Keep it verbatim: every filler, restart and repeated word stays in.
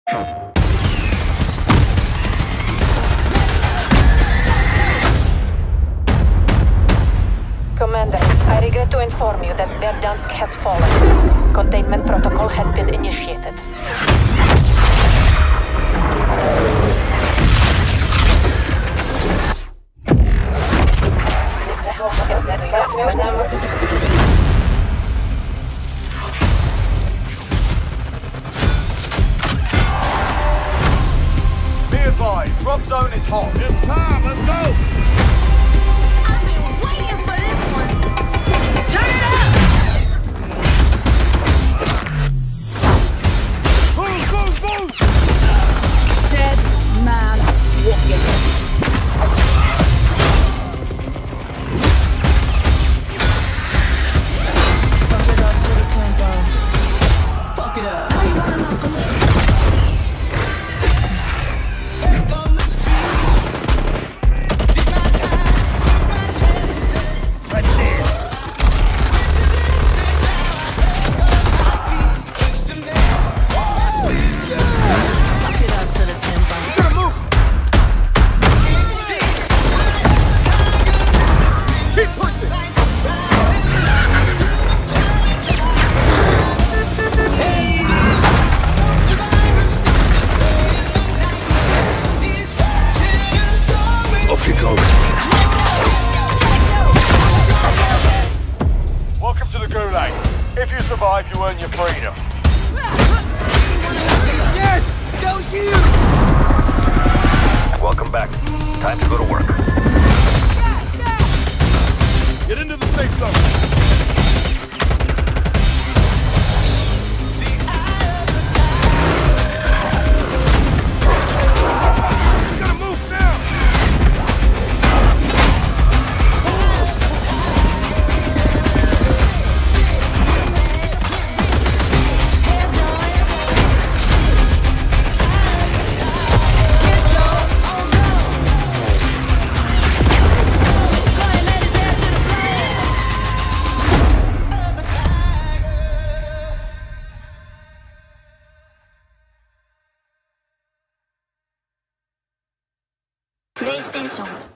Commander, I regret to inform you that Verdansk has fallen. Containment protocol has been initiated. Be advised, drop zone is hot. It's time, let's go! I've been waiting for this one. Turn it up! Move, move, move! Dead man walking. Fuck it up to the tempo. Fuck it up. Welcome to the Gulag. If you survive, you earn your freedom. Yes! Don't you! Welcome back. Time to go to work. Get into the safe zone. PlayStation